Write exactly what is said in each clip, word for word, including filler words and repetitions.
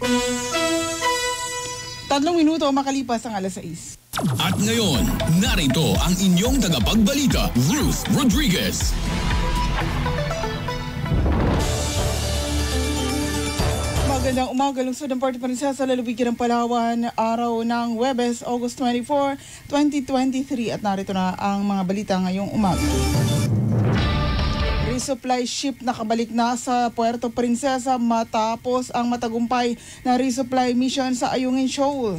Tatlong minuto makalipas ang alas sais. At ngayon, narito ang inyong tagapagbalita, Ruth Rodriguez. Magandang umaga, lungsod ng Puerto Princesa, lalawigan ng Palawan, araw ng Huwebes, August twenty-fourth, twenty twenty-three. At narito na ang mga balita ngayong umaga. Resupply ship nakabalik na sa Puerto Princesa matapos ang matagumpay na resupply mission sa Ayungin Shoal.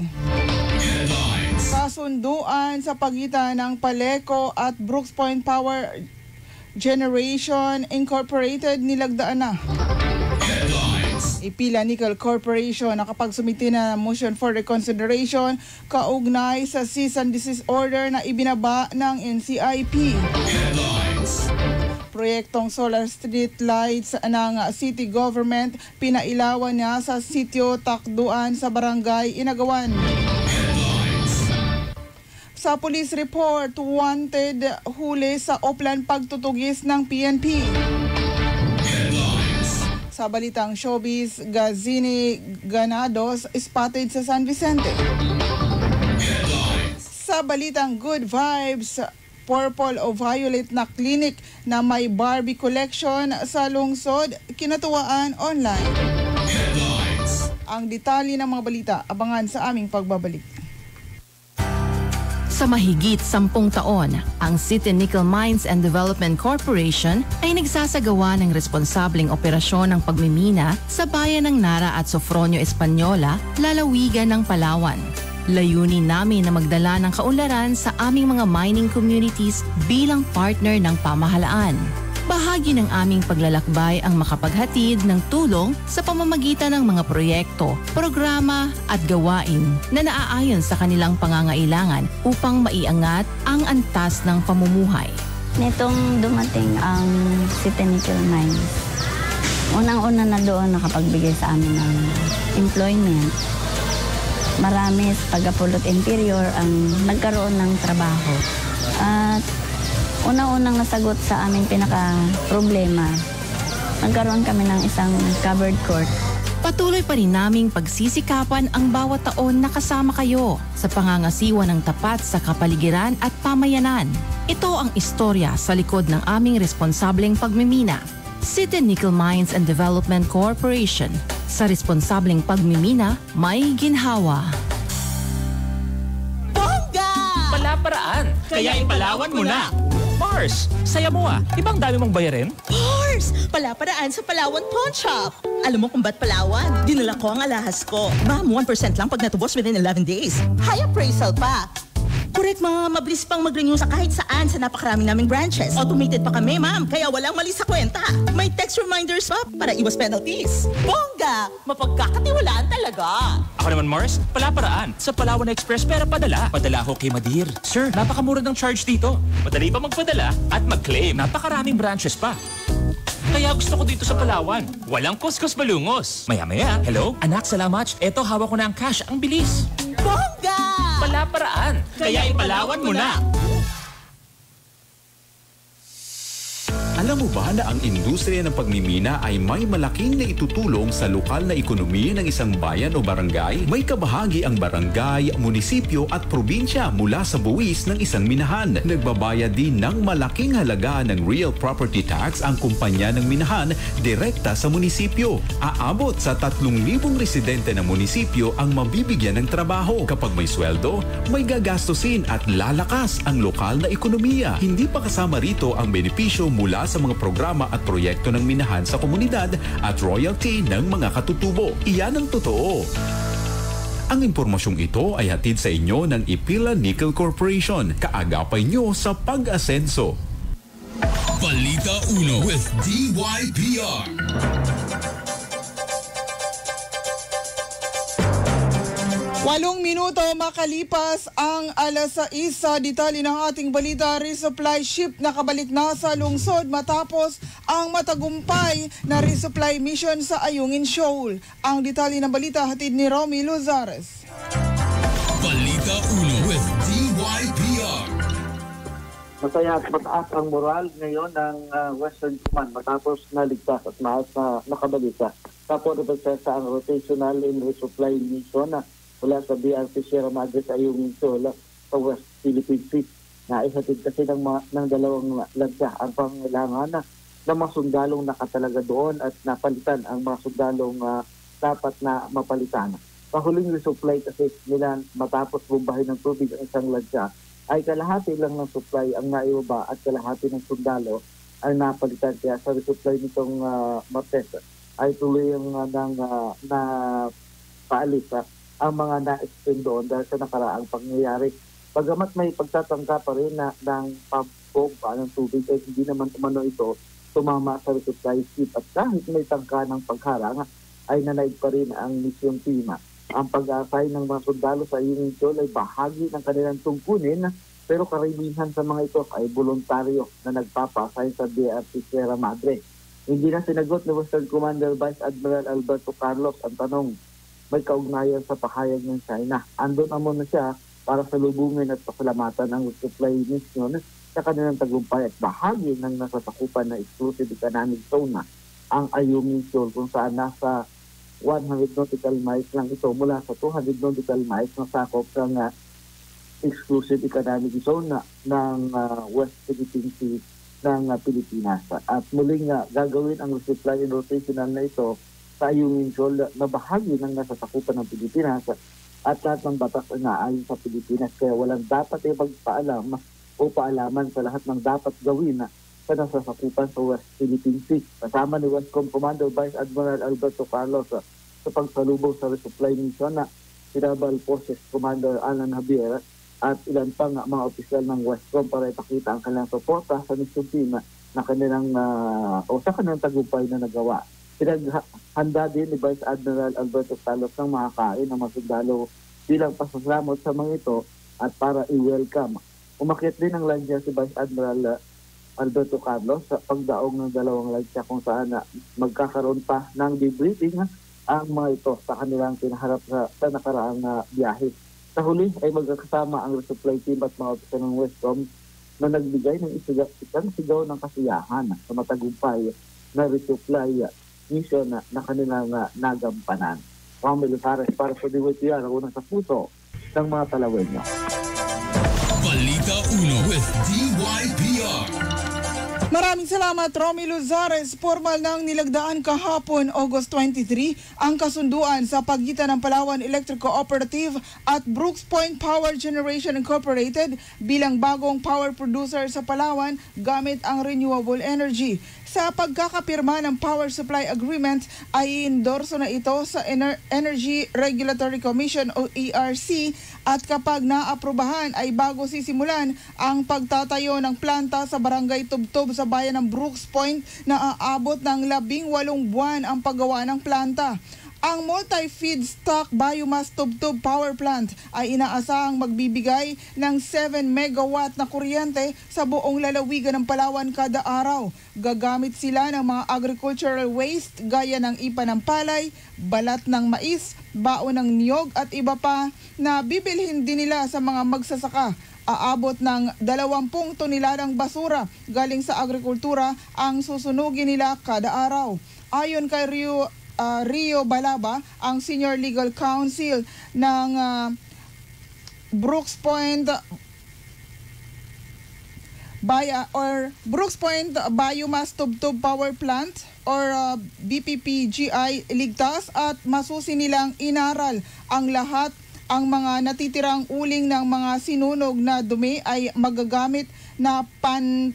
Kasunduan sa pagitan ng Paleco at Brooks Point Power Generation Incorporated nilagdaan na. Ipila Nickel Corporation nakapagsumiti na motion for reconsideration kaugnay sa cease and desist order na ibinaba ng N C I P. Proyektong solar street lights ng city government pinailawan niya sa sitio Takduan sa barangay Inagawan. Sa police report, wanted huli sa Oplan pagtutugis ng P N P. Sa balitang showbiz, Gazini Ganados spotted sa San Vicente. Sa balitang good vibes, purple o violet na clinic na may Barbie collection sa lungsod, kinatuwaan online. Ang detalye ng mga balita, abangan sa aming pagbabalik. Sa mahigit sampung taon, ang City Nickel Mines and Development Corporation ay nagsasagawa ng responsableng operasyon ng pagmimina sa bayan ng Nara at Sofronio Española, lalawigan ng Palawan. Layunin namin na magdala ng kaunlaran sa aming mga mining communities bilang partner ng pamahalaan. Bahagi ng aming paglalakbay ang makapaghatid ng tulong sa pamamagitan ng mga proyekto, programa at gawain na naaayon sa kanilang pangangailangan upang maiangat ang antas ng pamumuhay. Nitong dumating ang City Nickel Mines, unang-una na doon nakapagbigay sa amin ng employment. Marami sa taga-Pulot Interior ang nagkaroon ng trabaho. At una-unang nasagot sa aming pinaka-problema, nagkaroon kami ng isang covered court. Patuloy pa rin naming pagsisikapan ang bawat taon na kasama kayo sa pangangasiwa ng tapat sa kapaligiran at pamayanan. Ito ang istorya sa likod ng aming responsableng pagmimina. City Nickel Mines and Development Corporation. Sa responsableng pagmimina, may ginhawa. Bongga! Palaparaan, kaya ipalawan mo na! Mars, saya mo ah. Ibang dami mong bayarin? Mars, palaparaan sa Palawan Pawn Shop. Alam mo kung ba't Palawan? Dinala ko ang alahas ko. Ma'am, one percent lang pag natubos within eleven days. High appraisal pa. Correct, ma'am. Mabilis pang mag-renew sa kahit saan sa napakaraming naming branches. Automated pa kami, ma'am. Kaya walang mali sa kwenta. May text reminders pa para iwas penalties. Bongga! Mapagkakatiwalaan talaga. Ako naman, Mars, palaparaan. Sa Palawan Express, pera padala. Padala ko kay Madir. Sir, napakamura ng charge dito. Madali pa magpadala at mag-claim. Napakaraming branches pa. Kaya gusto ko dito sa Palawan. Walang kuskus balungos. Maya-maya, hello? Anak, salamat. Eto, hawak ko na ang cash. Ang bilis. Bongga! Palaparaan, kaya ipalawan mo na. Alam mo ba na ang industriya ng pagmimina ay may malaking naitutulong sa lokal na ekonomiya ng isang bayan o barangay? May kabahagi ang barangay, munisipyo at probinsya mula sa buwis ng isang minahan. Nagbabayad din ng malaking halaga ng real property tax ang kumpanya ng minahan direkta sa munisipyo. Aabot sa tatlong libong residente ng munisipyo ang mabibigyan ng trabaho. Kapag may sweldo, may gagastusin at lalakas ang lokal na ekonomiya. Hindi pa kasama rito ang benepisyo mula sa mga programa at proyekto ng minahan sa komunidad at royalty ng mga katutubo. Iyan ang totoo. Ang impormasyong ito ay hatid sa inyo ng Ipila Nickel Corporation. Kaagapay nyo sa pag-asenso. Balita Uno with D Y P R. Walong minuto makalipas ang alas sais sa detalye ng ating balita. Resupply ship nakabalik na sa lungsod matapos ang matagumpay na resupply mission sa Ayungin Shoal. Ang detalye ng balita hatid ni Romy Luzares. Balita Uno with D Y P R. Masaya at mataas ang moral ngayon ng uh, Western Command matapos naligtas at maas na nakabalik Tapos representa ang rotational and resupply mission na mula sa B R P Sierra Madre sa Ayungin Shoal sa West Philippine Sea. Naihatid kasi ng, mga, ng dalawang lansya ang pangailangan na, na mga sundalong nakatalaga doon at napalitan ang mga sundalong uh, dapat na mapalitan. Pahuling resupply kasi nila matapos bumbahin ng tubig ang isang lansya ay kalahati lang ng supply ang naibaba at kalahati ng sundalo ay napalitan. Kaya sa resupply nitong uh, Martes ay tuloy ang uh, ng, uh, na paalis uh, ang mga na-extend doon dahil sa nakaraang pangyayari. Bagamat may pagtatangka pa rin na ng pambomba ng tubig ay hindi naman umano ito tumama sa resupply ship at kahit may tangka ng pagharang ay nanaig pa rin ang mission team. Ang pag-aasay ng mga sundalo sa Ayungin Shoal ay bahagi ng kanilang tungkunin pero karamihan sa mga ito ay voluntaryo na nagpapasay sa B R P Sierra Madre. Hindi na sinagot ni Western Commander Vice Admiral Alberto Carlos ang tanong may kaugnayan sa pahayag ng China. Andun naman na siya para salubungin at pasalamatan ang resupply mission sa kanilang tagumpay at bahagi ng nasasakupan na exclusive economic zone na ang Ayungin Shoal kung saan nasa one hundred nautical miles lang ito mula sa two hundred nautical miles na sakop ng uh, exclusive economic zone na, ng uh, West Philippine Sea ng uh, Pilipinas. At muling uh, gagawin ang resupply and rotational na ito sa Ayungin Shoal na bahagi ng nasasakupan ng Pilipinas at lahat ng batas ay naayon sa Pilipinas. Kaya walang dapat ay magpaalam o paalaman sa lahat ng dapat gawin na sa nasasakupan sa West Philippine Sea. Kasama ni Westcom Commander Vice Admiral Alberto Carlos uh, sa pagsalubong sa resupply mission na Naval Forces Commander Alan Javier at ilan pang uh, mga opisyal ng Westcom para ipakita ang kanilang suporta sa mission team uh, na kanilang uh, o sa kanilang tagumpay na nagawa. Pinaghanda din ni Vice Admiral Alberto Carlos ng makakain ng mga sundalo bilang pasasalamat sa mga ito at para i-welcome. Umakyat din ang landsya si Vice Admiral uh, Alberto Carlos sa pagdaong ng dalawang lansya kung saan na magkakaroon pa ng debriefing ang mga ito sa kanilang pinaharap sa, sa nakaraang uh, biyahe. Sa huli ay magkakasama ang resupply team at mga opisyal ng Westcom na nagbigay ng isigaw, isang sigaw ng kasiyahan sa matagumpay na resupply mission na, na kanilang uh, nagampanan. Mga militares para sa D Y P R, unang sa puso ng mga Talawenyo. Balita Uno with D Y P R. Maraming salamat, Romy Luzares. Formal nang nilagdaan kahapon, August twenty-three, ang kasunduan sa pagitan ng Palawan Electric Cooperative at Brooks Point Power Generation Incorporated bilang bagong power producer sa Palawan gamit ang renewable energy. Sa pagkakapirma ng Power Supply Agreement ay endorso na ito sa Ener- Energy Regulatory Commission o E R C at kapag naaprubahan ay bago sisimulan ang pagtatayo ng planta sa Barangay Tubtob sa bayan ng Brooks Point na aabot ng labing walong buwan ang paggawa ng planta. Ang multi-feedstock biomass tubtub power plant ay inaasahang magbibigay ng seven megawatt na kuryente sa buong lalawigan ng Palawan kada araw. Gagamit sila ng mga agricultural waste gaya ng ipa ng palay, balat ng mais, baon ng niyog at iba pa na bibilhin din nila sa mga magsasaka. Aabot ng dalawampung toneladang basura galing sa agrikultura ang susunugin nila kada araw. Ayon kay Rio Uh, Rio Balaba, ang Senior Legal Counsel ng uh, Brooks Point Bio, or Brooks Point Biomass Tubtub Power Plant or uh, B P P G I ligtas at masusi nilang inaral ang lahat ang mga natitirang uling ng mga sinunog na dumi ay magagamit na pan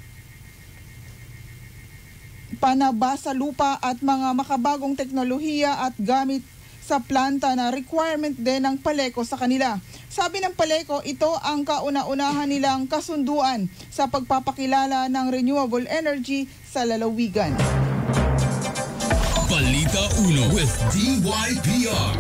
panaba sa lupa at mga makabagong teknolohiya at gamit sa planta na requirement din ng Paleco sa kanila. Sabi ng Paleco, ito ang kauna-unahan nilang kasunduan sa pagpapakilala ng renewable energy sa lalawigan. Balita Uno with D Y P R.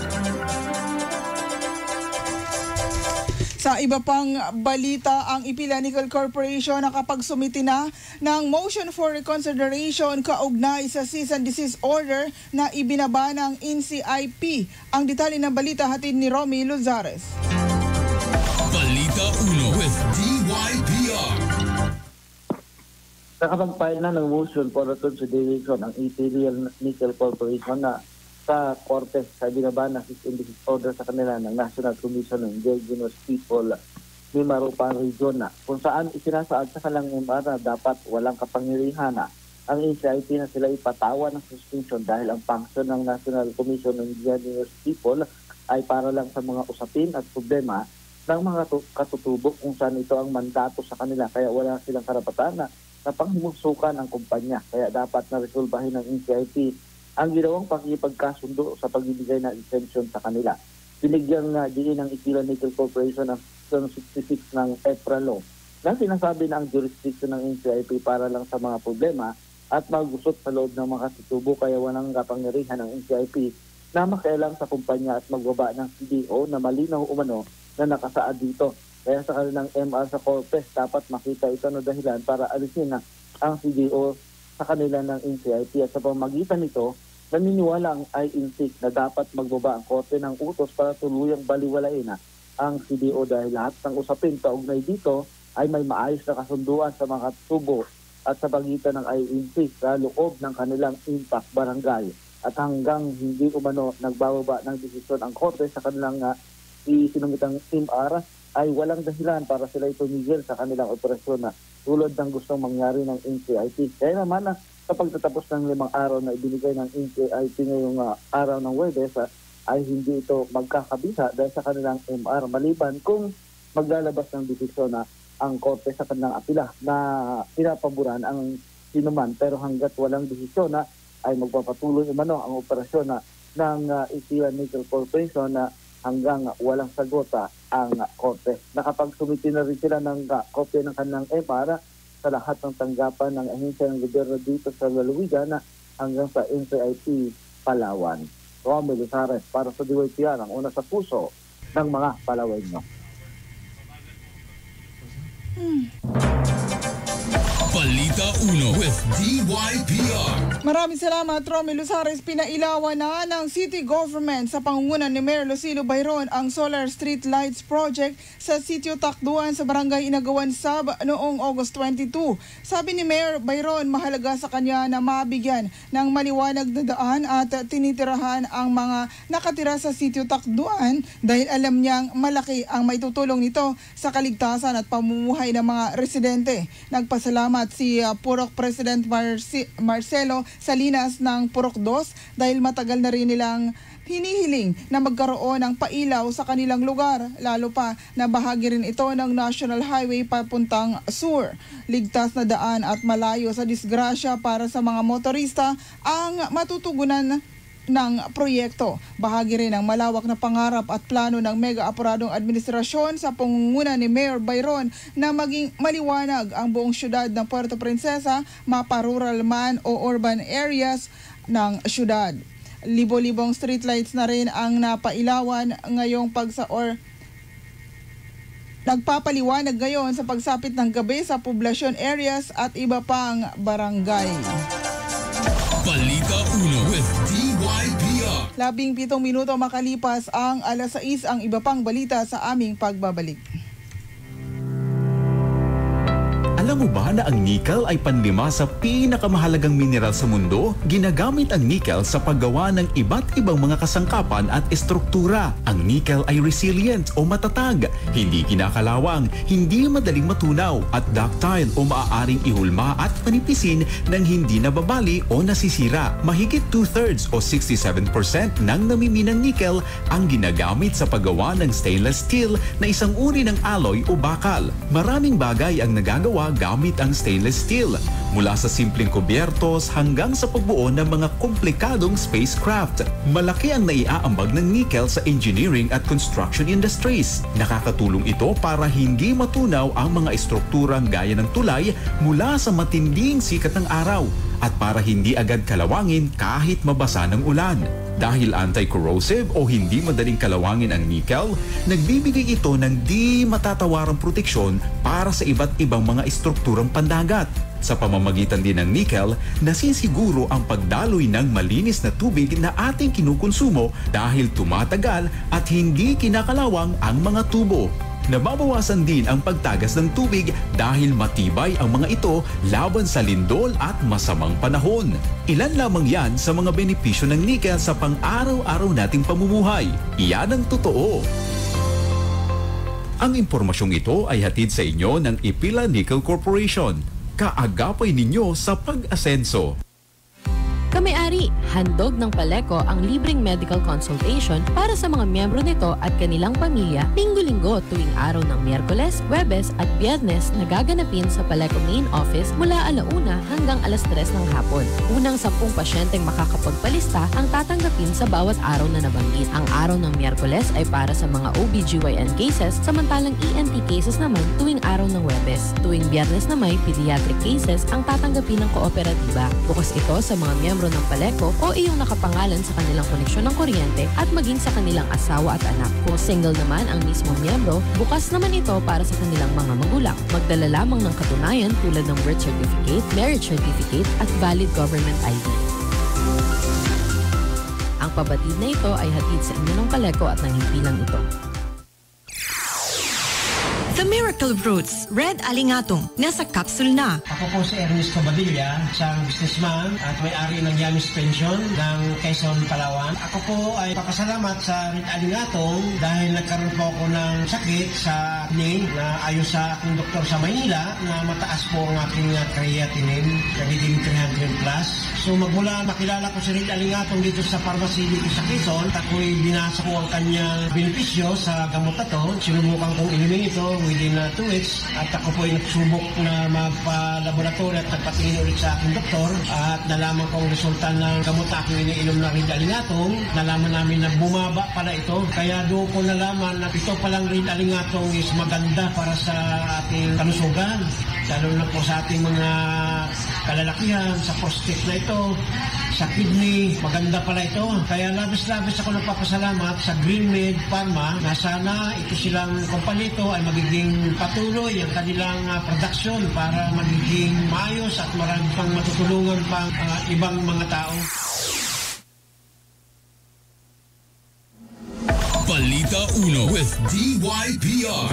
Sa iba pang balita, ang Ipila Nickel Corporation nakapagsumiti na ng motion for reconsideration kaugnay sa cease and desist order na ibinaba ng N C I P. Ang detalye ng balita hatid ni Romy Luzares. Balita Uno with D Y P R. nakapag-file na ng motion for reconsideration ang Imperial Nickel Corporation na sa korte sa binaba na cease-and-desist order sa kanila ng National Commission on Indigenous People Mimaropa Region na kung saan isinasaad sa kalang M R na dapat walang kapangyarihan na ang N C I P na sila ipatawan ng suspension dahil ang function ng National Commission on Indigenous People ay para lang sa mga usapin at problema ng mga katutubok kung saan ito ang mandato sa kanila kaya wala silang karapatan na na panghimusukan ang kumpanya. Kaya dapat na resolbahin ng N C I P ang ginawang pakipagkasundo sa pagbibigay ng exemption sa kanila. Binigyan nga din ng Imperial Nickel Corporation ng sixty-six ng EPRA law na sinasabi na ang jurisdiction ng N C I P para lang sa mga problema at magusot sa loob ng mga katutubok kaya walang kapangyarihan ng N C I P na makialam sa kumpanya at magbaba ng C D O na malinaw umano na nakasaad dito. Kaya sa kanilang M R sa Corpes, dapat makita ito na dahilan para alisin na ang C D O sa kanila ng N C I P. At sa pamagitan nito, naniniwala ang I N C na dapat magbaba ang korte ng utos para tuluyang baliwalain na ang C D O dahil lahat ng usapin kaugnay dito ay may maayos na kasunduan sa mga tubo at sa pagitan ng I N C sa loob ng kanilang impact barangay. At hanggang hindi umano nagbababa ng desisyon ang korte sa kanilang uh, isinumitang M R, ay walang dahilan para sila itumigil sa kanilang operasyon na tulad ng gustong mangyari ng N C I P. Kaya naman na sa pagtatapos ng limang araw na ibinigay ng N C I P ngayong uh, araw ng Huwebes uh, ay hindi ito magkakabisa dahil sa kanilang M R maliban kung maglalabas ng desisyon na ang korte sa kanilang apila na pinapaboran ang sinuman. Pero hanggat walang desisyon na ay magpapatuloy umano ang operasyon na ng uh, Imperial Nickel Corporation na hanggang walang sagot ang korte. Nakapagsumiti na rin sila ng uh, kopya ng kanilang M R sa lahat ng tanggapan ng ahensya ng gobyerno dito sa lalawigan hanggang sa N C I P Palawan. Romel Lutares para sa D Y P R, ang una sa puso ng mga Palawenyo. Hmm. Balita Uno with D Y P R. Maraming salamat, Romel Luzares. Pinailawan na ng city government sa pangungunan ni Mayor Lucilo Bayron ang Solar Street Lights Project sa Sitio Takduan sa Barangay Inagawan Sab noong August twenty-two. Sabi ni Mayor Bayron, mahalaga sa kanya na mabigyan ng maliwanag na daan at tinitirahan ang mga nakatira sa Sitio Takduan dahil alam niyang malaki ang maitutulong nito sa kaligtasan at pamumuhay ng mga residente. Nagpasalamat si uh, Purok President Marci- Marcelo Salinas ng Purok two dahil matagal na rin nilang hinihiling na magkaroon ng pailaw sa kanilang lugar, lalo pa na bahagi rin ito ng National Highway papuntang Sur. Ligtas na daan at malayo sa disgrasya para sa mga motorista ang matutugunan ng proyekto. Bahagi rin ng malawak na pangarap at plano ng mega-apuradong administrasyon sa pangunguna ni Mayor Bayron na maging maliwanag ang buong syudad ng Puerto Princesa, mapa-rural man o urban areas ng syudad. Libo-libong streetlights na rin ang napailawan ngayong pagsa or nagpapaliwanag ngayon sa pagsapit ng gabi sa poblasyon areas at iba pang barangay. Balita Uno with D Y P R. Labing pitong minuto makalipas ang alas sais ang iba pang balita sa aming pagbabalik. Alam mo ba na ang nickel ay panlima sa pinakamahalagang mineral sa mundo? Ginagamit ang nickel sa paggawa ng iba't ibang mga kasangkapan at estruktura. Ang nickel ay resilient o matatag, hindi kinakalawang, hindi madaling matunaw, at ductile o maaaring ihulma at panipisin ng hindi nababali o nasisira. Mahigit two-thirds o sixty-seven percent ng namiminang nickel ang ginagamit sa paggawa ng stainless steel na isang uri ng alloy o bakal. Maraming bagay ang nagagawa gamit ang stainless steel, mula sa simpleng kubyertos hanggang sa pagbuo ng mga komplikadong spacecraft. Malaki ang naiaambag ng nickel sa engineering at construction industries. Nakakatulong ito para hindi matunaw ang mga estrukturang gaya ng tulay mula sa matinding sikat ng araw at para hindi agad kalawangin kahit mabasa ng ulan. Dahil anti-corrosive o hindi madaling kalawangin ang nickel, nagbibigay ito ng di matatawarang proteksyon para sa iba't ibang mga estrukturang pandagat. Sa pamamagitan din ng nickel, nasisiguro ang pagdaloy ng malinis na tubig na ating kinukonsumo dahil tumatagal at hindi kinakalawang ang mga tubo. Nababawasan din ang pagtagas ng tubig dahil matibay ang mga ito laban sa lindol at masamang panahon. Ilan lamang yan sa mga benepisyo ng nickel sa pang-araw-araw nating pamumuhay. Iyan ang totoo. Ang impormasyong ito ay hatid sa inyo ng Ipila Nickel Corporation. Kaagapay ninyo sa pag-asenso. Kamay-ari, handog ng Paleco ang libreng medical consultation para sa mga miyembro nito at kanilang pamilya linggo-linggo tuwing araw ng Miyerkules, Huwebes at Biyernes na gaganapin sa Paleco Main Office mula alauna hanggang alas tres ng hapon. Unang sampung pasyenteng makakapagpalista ang tatanggapin sa bawat araw na nabanggit. Ang araw ng Miyerkules ay para sa mga O B G Y N cases, samantalang E N T cases naman tuwing araw ng Huwebes. Tuwing Biyernes na may pediatric cases ang tatanggapin ng kooperatiba. Bukas ito sa mga miyembro ng Paleco o iyong nakapangalan sa kanilang koneksyon ng kuryente at maging sa kanilang asawa at anak. Kung single naman ang mismong miyembro, bukas naman ito para sa kanilang mga magulang. Magdala lamang ng katunayan tulad ng birth certificate, marriage certificate at valid government I D. Ang pabatid na ito ay hatid sa inyo ng Paleco at ng himpilang ito. The Miracle Roots Red Alingatong nasa capsule na. Ako po si Ernesto Badilla, isang businessman at may-ari ng Yamis Pension ng Quezon, Palawan. Ako po ay papasalamat sa Red Alingatong dahil nagkaroon po ako ng sakit sa acne na ayon sa aking doktor sa Maynila na mataas po ang aking creatinine, nagiging three hundred plus. So magmula makilala ko si Red Alingatong dito sa pharmacy dito sa Quezon, ako'y binasa ko ang kanyang benepisyo sa gamot na to. Sinubukan kong inumin ito within uh, two weeks at ako po ay nagsubok na magpa-laboratory at nagpatingin ulit sa aking doktor at nalaman ko ang resulta ng gamot na aking iniinom na Red Alingatong. Nalaman namin na bumaba pala ito. Kaya doon ko nalaman na ito palang Red Alingatong is maganda para sa ating kalusugan. Lalo na po sa ating mga kalalakihan, sa prostate na ito, sa kidney, maganda pala ito. Kaya labis-labis ako nagpapasalamat sa Greenmed Pharma na sana ito silang kompanito ay magiging patuloy ang kanilang uh, production para magiging maayos at marami pang matutulungan pang uh, ibang mga tao. Balita Uno with D Y P R.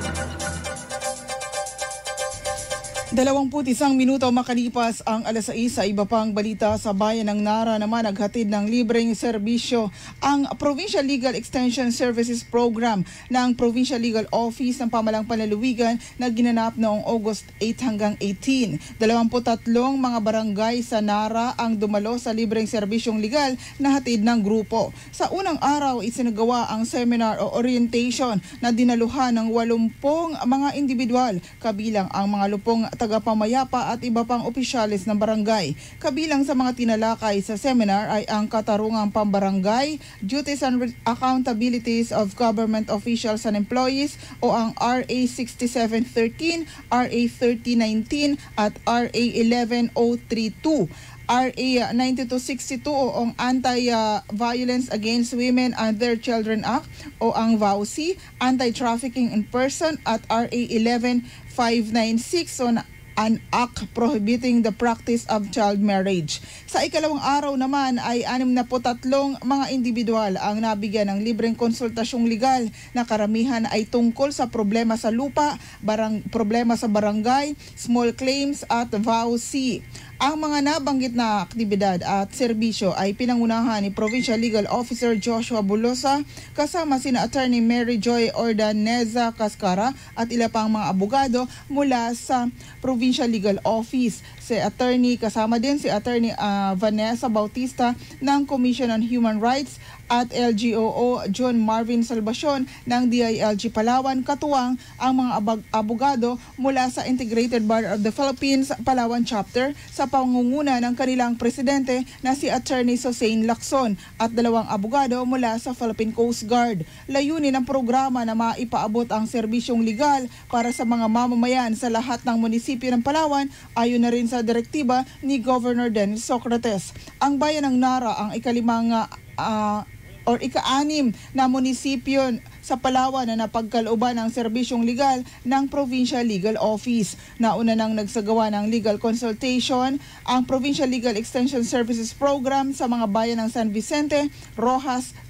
Dalawampu't isang minuto makalipas ang alas sais sa iba pang balita sa bayan ng Nara naman naghatid ng libreng serbisyo ang Provincial Legal Extension Services Program ng Provincial Legal Office ng Pamalang Panlalawigan na ginanap noong August eight hanggang eighteen. Dalawampu't tatlong mga barangay sa Nara ang dumalo sa libreng serbisyong legal na hatid ng grupo. Sa unang araw, isinagawa ang seminar o orientation na dinaluhan ng walumpung mga individual kabilang ang mga lupong tagapamayapa at iba pang opisyalis ng barangay. Kabilang sa mga tinalakay sa seminar ay ang katarungang pambarangay, duties and accountabilities of government officials and employees o ang R A sixty-seven thirteen, R A thirty nineteen at R A eleven oh thirty-two. R A ninety-two sixty-two o ang Anti-Violence Against Women and Their Children Act o ang V A U C, Anti-Trafficking in Person at R A eleven five ninety-six o an act prohibiting the practice of child marriage. Sa ikalawang araw naman ay anim na po tatlong mga individual ang nabigyan ng libreng konsultasyong legal na karamihan ay tungkol sa problema sa lupa, barang, problema sa barangay, small claims at V A U C. Ang mga nabanggit na aktibidad at serbisyo ay pinangunahan ni Provincial Legal Officer Joshua Bulosa kasama sina Attorney Mary Joy Ordaneza Cascara at ilang pang mga abogado mula sa Provincial Legal Office. Si Attorney kasama din si Attorney uh, Vanessa Bautista ng Commission on Human Rights at L G O O John Marvin Salvacion ng D I L G Palawan, katuwang ang mga abog- abogado mula sa Integrated Bar of the Philippines Palawan Chapter sa pangunguna ng kanilang presidente na si Attorney Sosain Lacson at dalawang abogado mula sa Philippine Coast Guard. Layunin ng programa na maipaabot ang serbisyong legal para sa mga mamamayan sa lahat ng munisipyo ng Palawan ayon na rin sa direktiba ni Governor Dennis Socrates. Ang bayan ng Nara ang ikalimang uh, or ika-anim na munisipyo sa Palawan na napagkalooban ng serbisyong legal ng Provincial Legal Office. Nauna nang nagsagawa ng legal consultation ang Provincial Legal Extension Services Program sa mga bayan ng San Vicente, Rojas,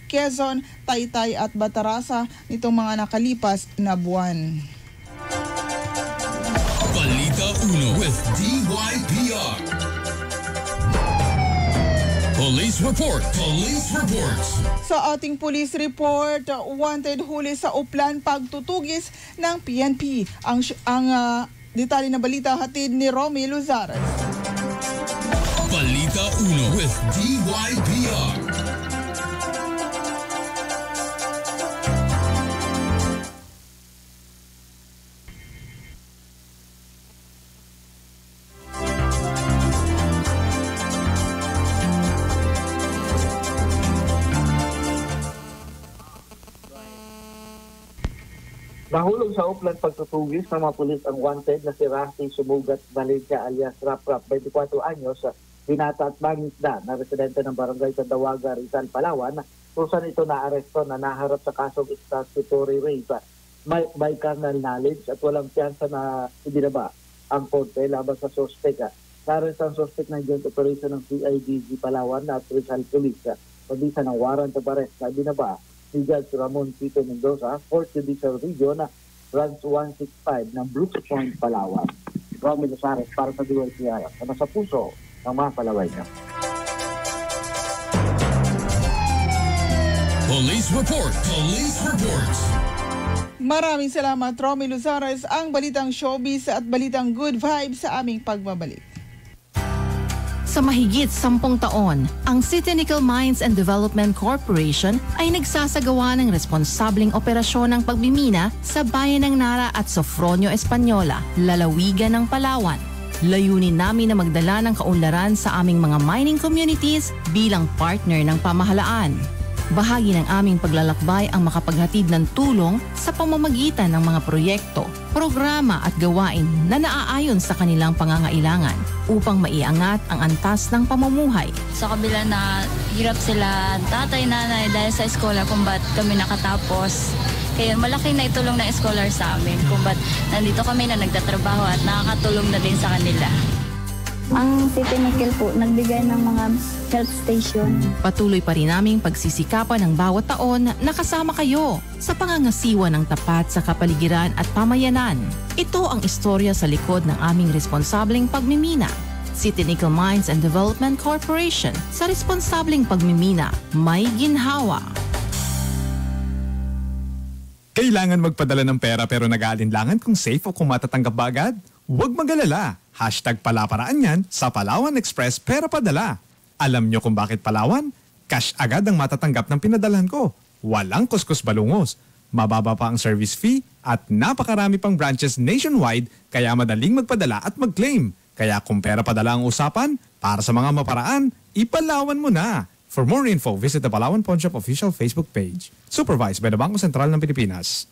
Quezon, Taytay at Batarasa nitong mga nakalipas na buwan. Balita Uno with D Y P R. Police report. Police report. Sa ating police report, wanted huli sa Uplan pagtutugis ng P N P. Ang ang uh, detalye na balita hatid ni Romy Luzares. Balita Uno with D Y P R. Nahulog sa Uplan pagtutugis ng mga pulis ang wanted na si Rafi Sumugat Valencia alias Rap Rap, twenty-four anyos, binata at mangisda na residente ng barangay Tandawaga, Rizal, Palawan, kung saan ito naaresto na naharap sa kasong statutory rape, may, may carnal knowledge at walang piyansa na ibinaba ang korte laban sa sospek. Naresto ang sospek ng joint operation ng C I D G Palawan at Rizal Police, pabisa ng warrant of arrest na ibinaba si Judge Ramon Tito Mendoza, fourth Judicial Region, Branch one sixty-five ng Brooks Point, Palawan. Romy Luzares para sa D Y P R, na sa puso ng mga Palawayan. Police report. Police report. Maraming salamat, Romy Luzares. Ang balitang showbiz at balitang good vibes sa aming pagbabalik. Sa mahigit sampung taon, ang City Nickel Mines and Development Corporation ay nagsasagawa ng responsabling operasyon ng pagmimina sa bayan ng Nara at Sofronio Española, lalawigan ng Palawan. Layunin namin na magdala ng kaunlaran sa aming mga mining communities bilang partner ng pamahalaan. Bahagi ng aming paglalakbay ang makapaghatid ng tulong sa pamamagitan ng mga proyekto, programa at gawain na naaayon sa kanilang pangangailangan upang maiangat ang antas ng pamumuhay. Sa kabila na hirap sila tatay, nanay dahil sa eskola kung ba't kami nakatapos. Kaya malaki na itulong ng scholar sa amin kung ba't nandito kami na nagtatrabaho at nakakatulong na din sa kanila. Ang City Nickel po nagbigay ng mga health station. Patuloy pa rin naming pagsisikapan ng bawat taon na kasama kayo sa pangangasiwa ng tapat sa kapaligiran at pamayanan. Ito ang istorya sa likod ng aming responsableng pagmimina. City Nickel Mines and Development Corporation, sa responsableng pagmimina, may ginhawa. Kailangan magpadala ng pera pero nag-aalinlangan kung safe o kung matatanggap ba agad? Huwag magalala. Hashtag palaparaan yan sa Palawan Express Pera Padala. Alam nyo kung bakit Palawan? Cash agad ang matatanggap ng pinadalhan ko. Walang kuskus balungos. Mababa pa ang service fee at napakarami pang branches nationwide kaya madaling magpadala at mag-claim. Kaya kung pera padala ang usapan, para sa mga maparaan, ipalawan mo na. For more info, visit the Palawan Pawn Shop official Facebook page. Supervised by the Bangko Sentral ng Pilipinas.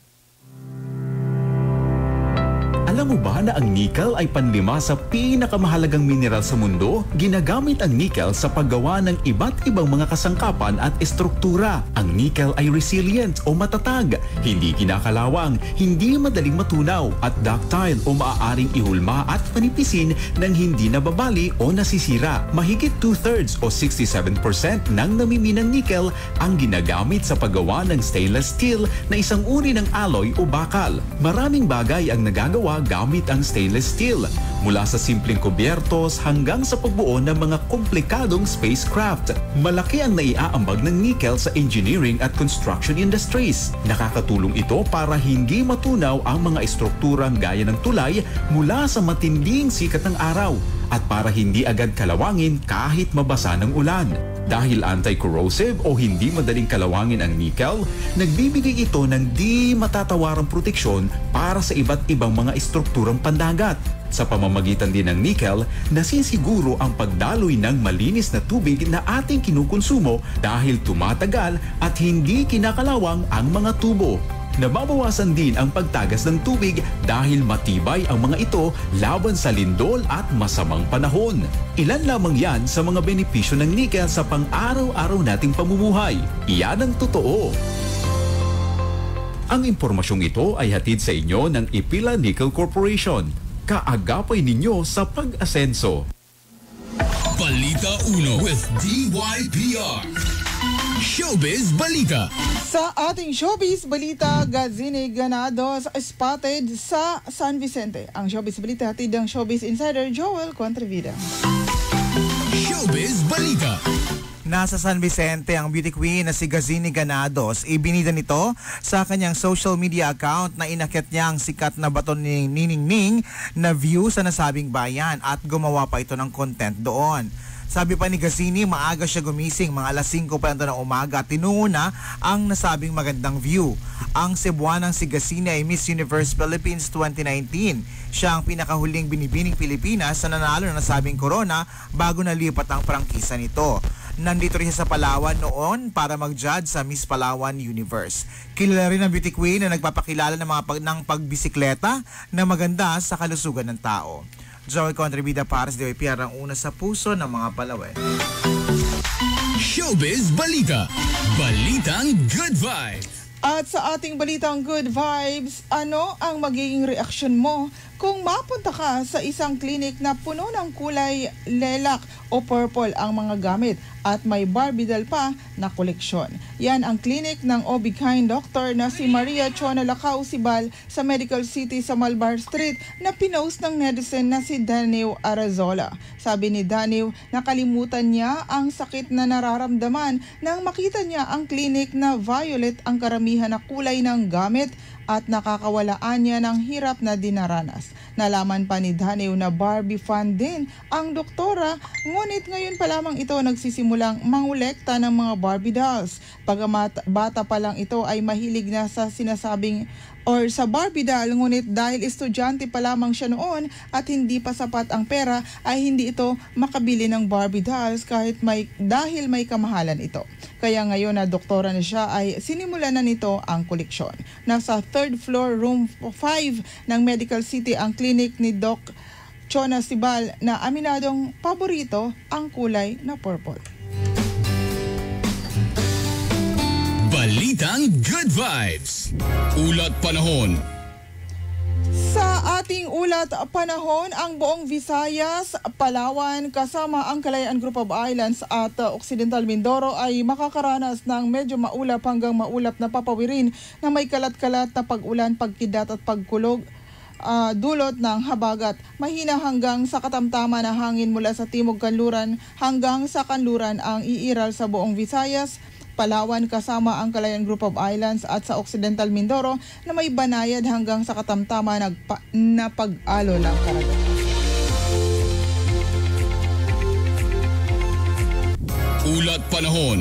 Alam mo ba na ang nickel ay panlima sa pinakamahalagang mineral sa mundo? Ginagamit ang nickel sa paggawa ng iba't ibang mga kasangkapan at estruktura. Ang nickel ay resilient o matatag, hindi kinakalawang, hindi madaling matunaw at ductile o maaaring ihulma at panipisin ng hindi nababali o nasisira. Mahigit two-thirds o sixty-seven percent ng namiminang nickel ang ginagamit sa paggawa ng stainless steel na isang uri ng alloy o bakal. Maraming bagay ang nagagawa gamit ang stainless steel, mula sa simpleng kubyertos hanggang sa pagbuo ng mga komplikadong spacecraft. Malaki ang naiaambag ng nickel sa engineering at construction industries. Nakakatulong ito para hindi matunaw ang mga estrukturang gaya ng tulay mula sa matinding sikat ng araw at para hindi agad kalawangin kahit mabasa ng ulan. Dahil anti-corrosive o hindi madaling kalawangin ang nickel, nagbibigay ito ng di matatawarang proteksyon para sa iba't ibang mga estrukturang pandagat. Sa pamamagitan din ng nickel, nasisiguro ang pagdaloy ng malinis na tubig na ating kinukonsumo dahil tumatagal at hindi kinakalawang ang mga tubo. Nababawasan din ang pagtagas ng tubig dahil matibay ang mga ito laban sa lindol at masamang panahon. Ilan lamang yan sa mga benepisyo ng nickel sa pang-araw-araw nating pamumuhay. Iyan ang totoo. Ang impormasyong ito ay hatid sa inyo ng Ipila Nickel Corporation. Kaagapay ninyo sa pag-asenso. Balita Uno with D Y P R. Showbiz Balita. Sa ating showbiz balita, Gazini Ganados spotted sa San Vicente. Ang showbiz balita hatid ng showbiz insider Joel Contrevida. Showbiz Balita. Nasa San Vicente ang beauty queen na si Gazini Ganados. Ibinida nito sa kanyang social media account na inakit niya ang sikat na baton ni Niningning na view sa nasabing bayan at gumawa pa ito ng content doon. Sabi pa ni Gazini, maaga siya gumising, mga alas singko pa ng umaga at tinungo na ang nasabing magandang view. Ang Cebuanang si Gazini ay Miss Universe Philippines twenty nineteen. Siya ang pinakahuling binibining Pilipinas na nanalo ng nasabing corona bago nalipat ang prangkisa nito. Nandito rin siya sa Palawan noon para mag-judge sa Miss Palawan Universe. Kilala rin ang beauty queen na nagpapakilala ng mga pag ng pagbisikleta na maganda sa kalusugan ng tao. Joey Contribida para sa D Y P R, ang una sa puso ng mga Palawan. Showbiz Balita. Balitang Good Vibes. At sa ating balitang Good Vibes, ano ang magiging reaksyon mo kung mapunta ka sa isang clinic na puno ng kulay lilac o purple ang mga gamit at may Barbie doll pa na koleksyon? Yan ang clinic ng O B G Y N doctor na si Maria Chona Lacao Sibal sa Medical City sa Malbar Street na pinost ng netizen na si Daniel Arazola. Sabi ni Daniel, nakalimutan niya ang sakit na nararamdaman nang makita niya ang clinic na violet ang karamihan na kulay ng gamit at nakakawalaan niya ng hirap na dinaranas. Nalaman pa ni Daniel na Barbie fan din ang doktora, ngunit ngayon pa lamang ito nagsisimulang mangolekta ng mga Barbie dolls. Pagamat bata pa lang ito ay mahilig na sa sinasabing or sa Barbie doll, ngunit dahil estudyante pa lamang siya noon at hindi pa sapat ang pera ay hindi ito makabili ng Barbie dolls kahit may dahil may kamahalan ito. Kaya ngayon na doktora na siya ay sinimulan na nito ang koleksyon. Nasa third floor room five ng Medical City ang clinic ni Doc Chona Sibal na aminadong paborito ang kulay na purple. Balitang Good Vibes. Ulat panahon. Sa ating ulat panahon, ang buong Visayas, Palawan kasama ang Kalayaan Group of Islands at uh, Occidental Mindoro ay makakaranas ng medyo maulap hanggang maulap na papawirin na may kalat-kalat na pag-ulan, pagkidat at pagkulog. Uh, dulot ng habagat. Mahina hanggang sa katamtaman na hangin mula sa timog kanluran hanggang sa kanluran ang iiral sa buong Visayas, Palawan kasama ang Kalayaan Group of Islands at sa Occidental Mindoro na may banayad hanggang sa katamtama nagpa- na pag-alo ng karagatan. Ulat panahon.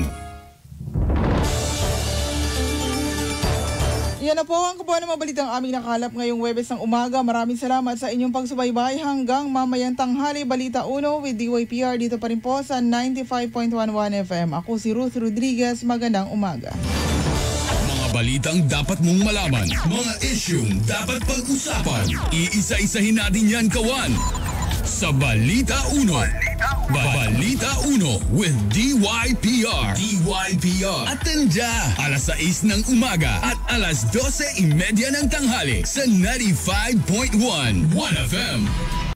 Yan na po ang kabuuan ng mga balitang aming nakalap ngayong Huwebes ng umaga. Maraming salamat sa inyong pagsubaybay hanggang mamayang tanghali. Balita Uno with D Y P R dito pa rin po sa ninety-five point one one F M. Ako si Ruth Rodriguez. Magandang umaga. Mga balitang dapat mong malaman. Mga isyung dapat pag-usapan. Iisa-isahin natin yan, kawan. Sa Balita Uno. Balita Uno with D Y P R. D Y P R. Atenda alas sais ng umaga at alas dose y media ng tanghali sa ninety-five point one one F M.